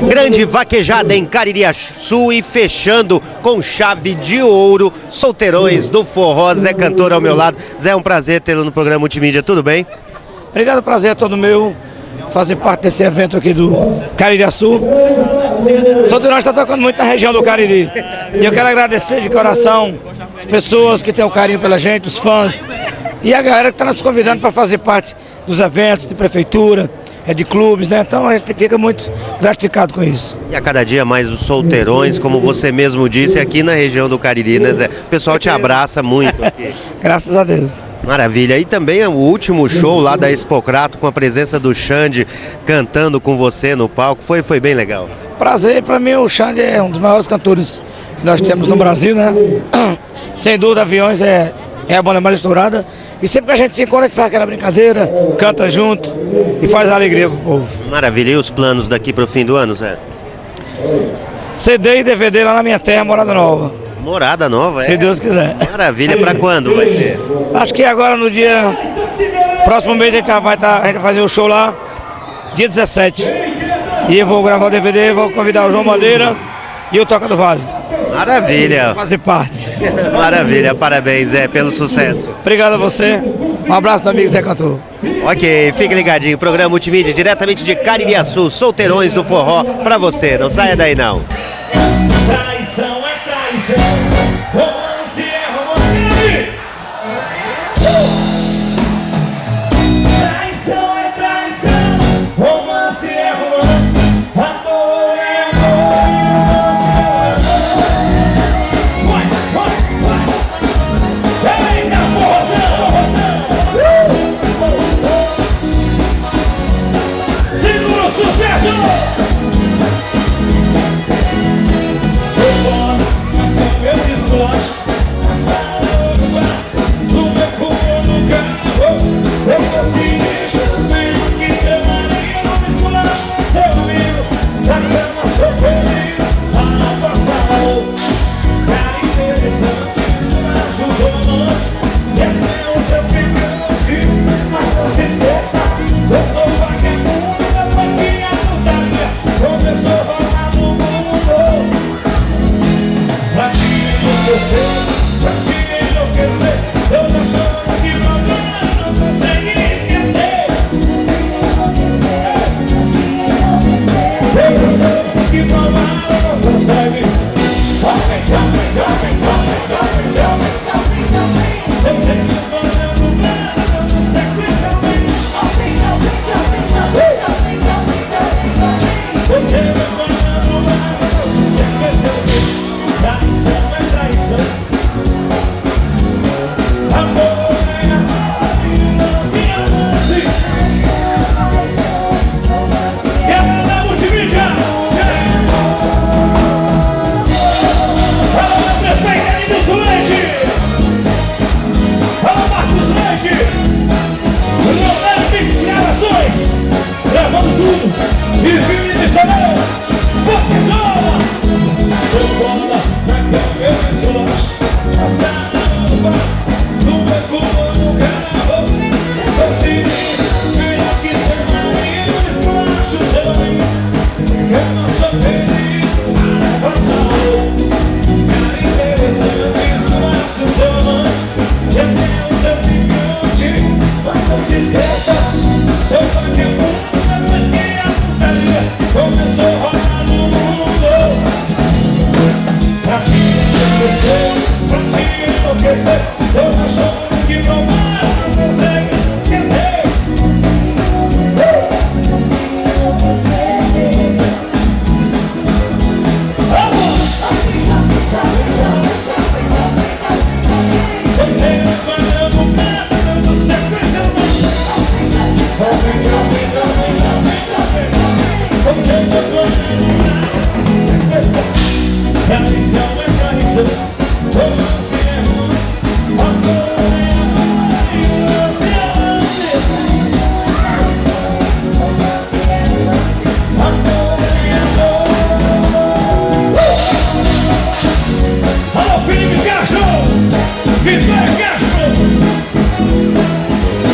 Grande vaquejada em Caririaçu e fechando com chave de ouro, Solteirões do Forró, Zé Cantor ao meu lado. Zé, é um prazer tê-lo no programa Multimídia, tudo bem? Obrigado, prazer é todo meu fazer parte desse evento aqui do Caririaçu. Solteirões está tocando muito na região do Cariri. E eu quero agradecer de coração as pessoas que têm o carinho pela gente, os fãs, e a galera que está nos convidando para fazer parte dos eventos de prefeitura, de clubes, né? Então a gente fica muito gratificado com isso. E a cada dia mais os solteirões, como você mesmo disse, aqui na região do Cariri, né, Zé? O pessoal te abraça muito aqui. Graças a Deus. Maravilha. E também o último show lá da Expocrato, com a presença do Xande cantando com você no palco, foi bem legal. Prazer, para mim o Xande é um dos maiores cantores que nós temos no Brasil, né? Sem dúvida, Aviões é a banda mais estourada. E sempre que a gente se encontra, a gente faz aquela brincadeira, canta junto e faz a alegria pro povo. Maravilha. E os planos daqui pro fim do ano, Zé? CD e DVD lá na minha terra, Morada Nova. Morada Nova, é? Se Deus quiser. Maravilha. Para quando vai ter? Acho que agora no dia... Próximo mês a gente vai fazer o show lá, dia 17. E eu vou gravar o DVD, vou convidar o João Bandeira e o Toca do Vale. Maravilha. Vou fazer parte. Maravilha, parabéns, Zé, pelo sucesso. Obrigado a você, um abraço do amigo Zé Cantor. Ok, fique ligadinho, programa Multimídia, diretamente de Caririaçu, Solteirões do Forró, pra você, não saia daí não. Traição é traição, romance é romance. Traição é traição, romance é romance. Amor é amor e romance é romance. Vai. Eita, forrozão. Segura o sucesso.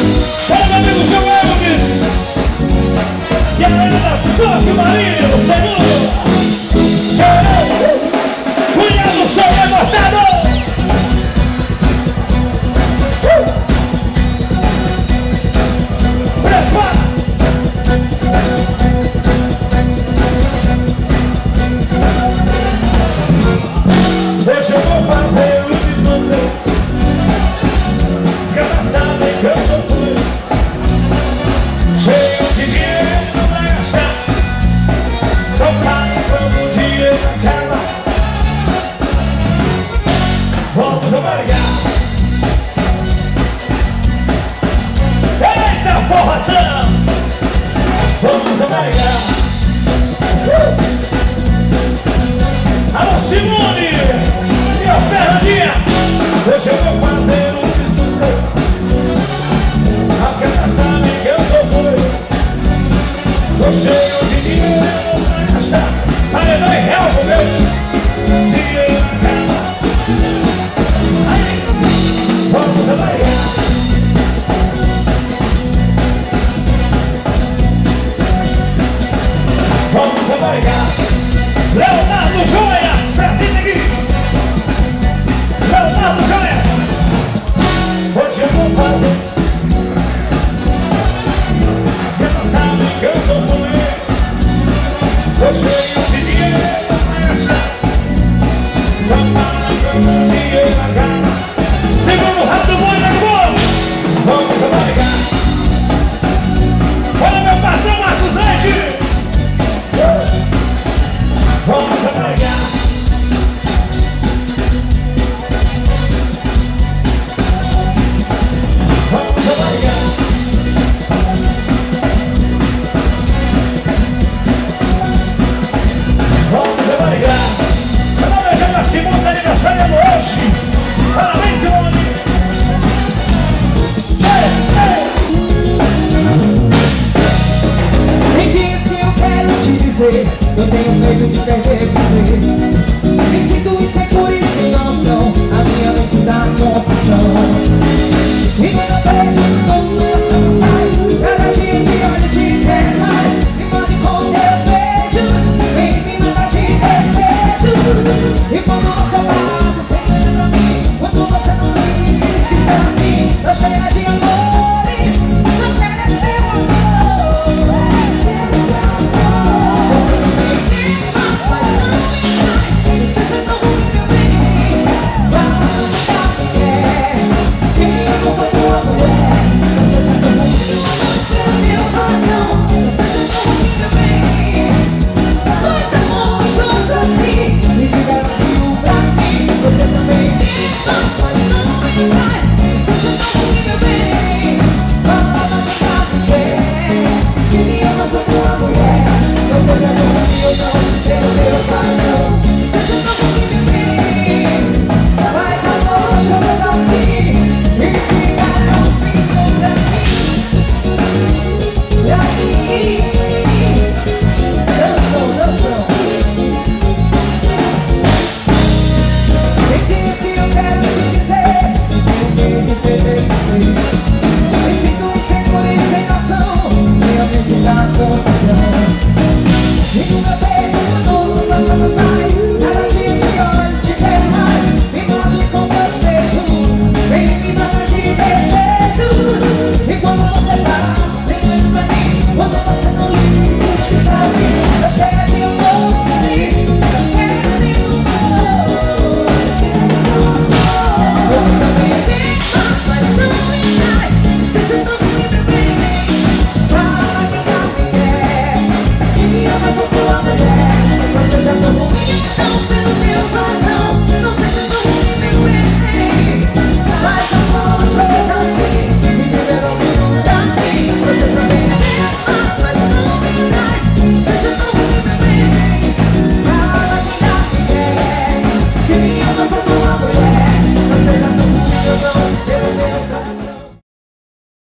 Toque Maria, você barrigar. Leonardo Joias, presente aqui. Leonardo Joias. Hoje eu vou fazer. Você não sabe que eu sou mulher. Tô cheio de dinheiro pra gastar. Só para que eu não dinheiro na cara. Segundo o rato, boi na boa. Vamos barrigar. Olha meu patrão Marcos Leite. Vamos barrigar. Vamos barrigar. Vamos barrigar. Vamos beijar pra Simone, tá aniversário hoje. Parabéns, Simone. Eu tenho medo de perder você. Me sinto inseguro e